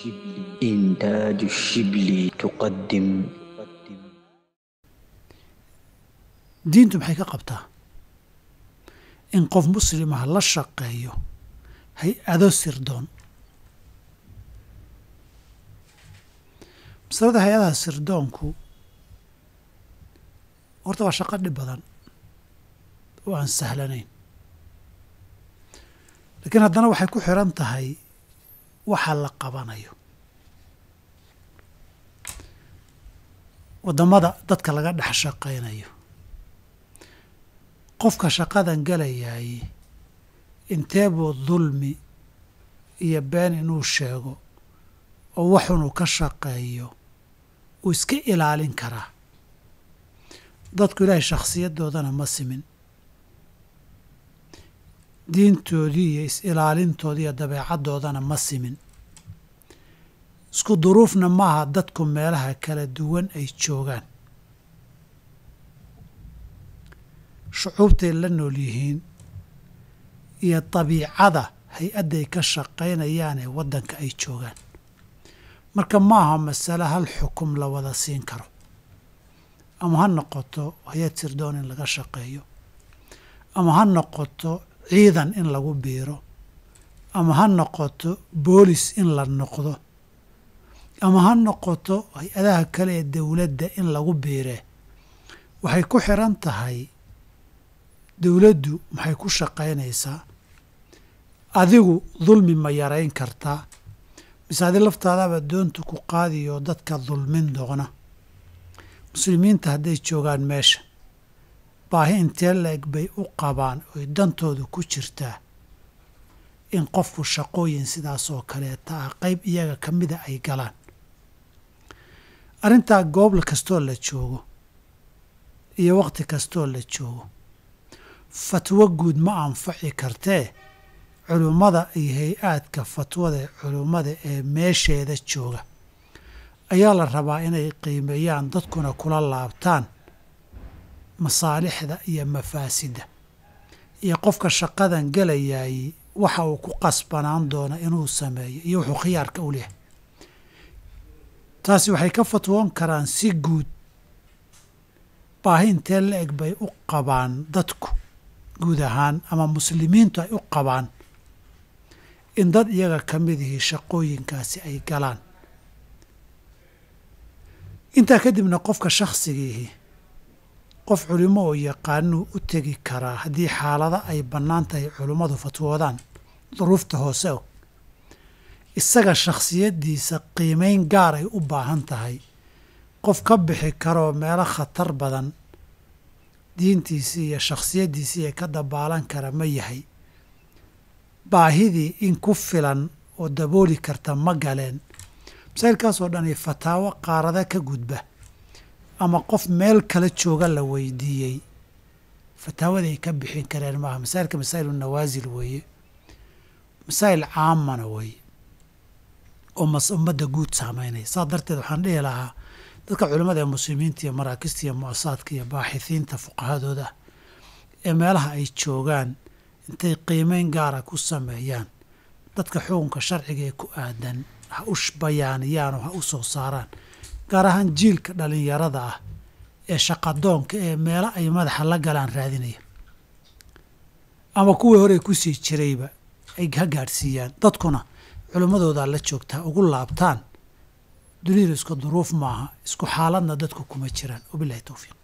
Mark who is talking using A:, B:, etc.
A: إنتاج الشبل تقدم.
B: diintu maxay ka qabtaa in qof muslimaha la shaqeeyo hay-ado sirdoon. masalada hay-adaha sirdoonku horta waa shaqo dhib badan oo aan sahlanayn, laakiin haddana waxay ku xiran tahay waxa la qabanayo. waddamada dadka laga dhex shaqaynayo, qofka shaqadan galayaay intee buu dulmi iyo been inuu sheego oo waxunuu ka shaqeeyo uu iska ilaalin karaa. dadku ilaahay shakhsiyadoodana ma simin, diintoodii iyo is-ilaalintoodii iyo dabeecaddoodana ma simin. isku duruufna maaha dadku meelaha kala duwan ay joogaan. shucuubtay la nool yihiin iyo dabiicada hay-adday ka shaqaynayaan ee waddanka ay joogaan. marka maaha masale hal xukum la wada siin karo. ama ha noqoto hay-ad sirdoon in laga shaqeeyo, ama ha noqoto ciidan in lagu biiro, ama ha noqoto boolis in la noqdo, ama ha noqoto hay-adaha kale ee dowladda in lagu biire. waxay ku xiran tahay dowladdu maxay ku shaqaynaysaa. adigu dulmi ma yarayn kartaa, mise adi laftaadaaba doonta ku qaadiyo dadka dulmin doona. muslimiinta hadday joogaan meesha, baahi intee la-eg bay u qabaan oy dantoodu ku jirtaa in qofku shaqooyin sidaas oo kaleeta ah qayb iyaga ka mida ay galaan. arrintaa goob kastoo la joogo iyo wakhti kastoo la joogo fatwo guud ma anfaci kartee culummada iyo hay-aadka fatwada ee culummada ee meesheeda jooga ayaa la rabaa inay qiimeeyaan, dadkuna kula laabtaan masaalixda iyo mafaasidda iyo qofka shaqadan gelayaay waxa uu ku qasbanaan doona inuu sameeyo iyo wuxuu khiyaarka u leehay. taasi waxay ka fatwoon karaan si guud baahi intee la-eg bay u qabaan dadku guud ahaan, ama muslimiintu ay u qabaan in dad iyaga ka midihii shaqooyinkaasi ay galaan. intaa kadibna qofka shakhsigiihi qof culimo oo yaqaanuu u tegi karaa haddii xaalado ay bannaan tahay culimmadu fatwoodaan duruufta hoose og. isaga shakhsiyaddiisa qiimayn gaar ay u baahan tahay, qof ka bixi karoo meelo khatar badan diintiisii iyo shakhsiyaddiisii ee ka dabaalan kara ma yahay. baahidii in ku filan oo dabooli karta ma galeen. masaa'ilkaasoo dhan iyo fataawo qaarada ka gudba ama qof meel kala jooga la weydiiyey fataawaday ka bixin kareen maaha. masaa'ilka masaa'ilu nawaasil weeye, masaa'il caamana weeye oo ummadda guud saamaynaya. saas darteed waxaan dhihi lahaa dadka culimmada ee muslimiinta iyo maraakista iyo mu'asasaadka iyo baaxisiinta fuqahadooda ee meelaha ay joogaan intay qiimeyn gaara ku sameeyaan dadka xukunka sharciga ee ku aadan ha u bayaaniyaan oo ha u soo saaraan, gaar ahaan jiilka dhallinyarada ah ee shaqadoonka ee meelo ay madaxa la galaan raadinaya, ama kuwii hore ku sii jirayba ay ha gaadhsiiyaan. dadkuna culimmadoodaa la joogtaa ugu laabtaan. dunidu isku duruuf maaha, isku xaaladna dadku kuma jiraan. wabillahi towfiiq.